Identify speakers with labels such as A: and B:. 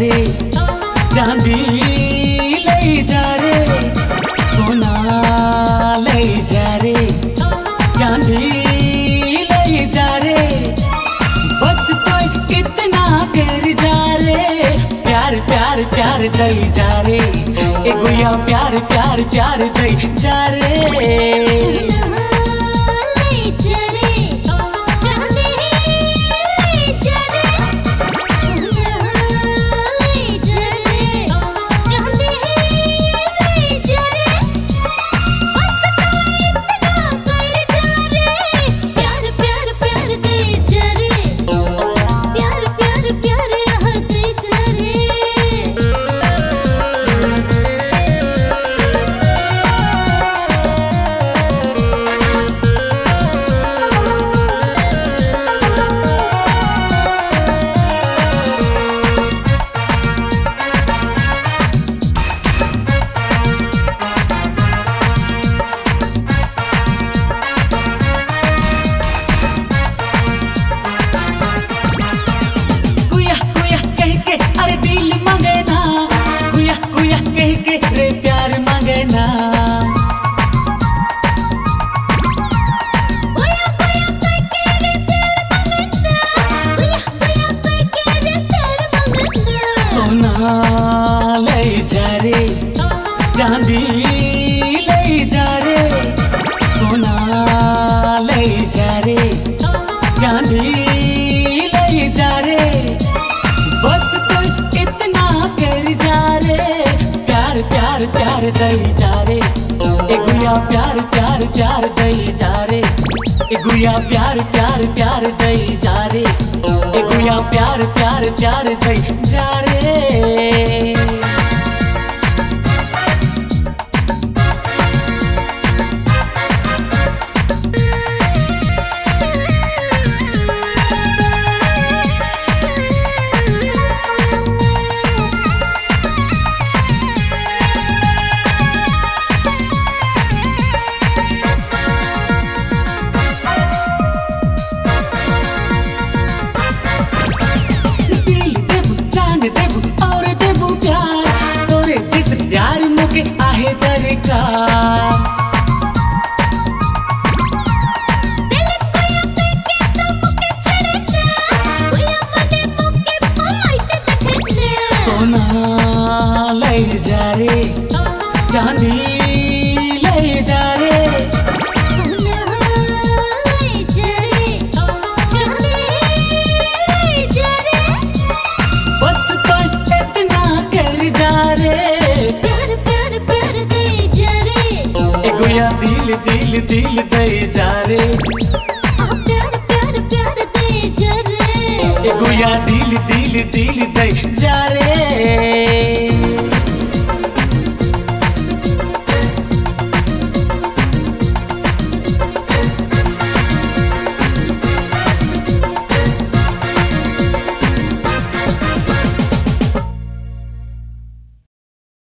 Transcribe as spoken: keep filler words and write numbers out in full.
A: रे चांदी ले जा रे सोना ले जा रे चांदी ले जा रे बस कोई इतना कर जा रे प्यार प्यार प्यार दई जा रे ए गुया प्यार प्यार प्यार दई जा रे। ले जा रे चांदी ले जा रे सोना ले जा रे चांदी ले जा रे बस तो इतना कर जा रे प्यार प्यार प्यार दई जा रे ए गुया प्यार प्यार प्यार दई जा रे ए गुया प्यार प्यार प्यार दई जा रे ए गुया प्यार प्यार प्यार दई जा रे। देबू और देबू प्यार तोरे जिस प्यार मुके आहे दरकार सोना ले जा रे चांदी ले जा रे दिल दिल दिल दे जा रे
B: प्यार प्यार प्यार दे जा रे
A: ए गुया दिल दिल दिल दे जा रे।